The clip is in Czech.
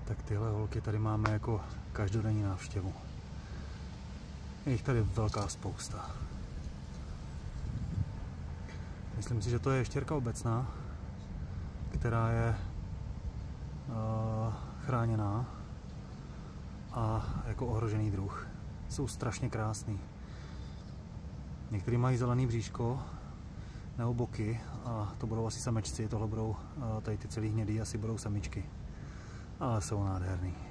Tak tyhle holky tady máme jako každodenní návštěvu. Je jich tady velká spousta. Myslím si, že to je ještěrka obecná, která je chráněná a jako ohrožený druh. Jsou strašně krásný. Některý mají zelený bříško nebo boky a to budou asi samečci, tohle budou tady ty celý hnědý, asi budou samičky. Ale jsou nádherný.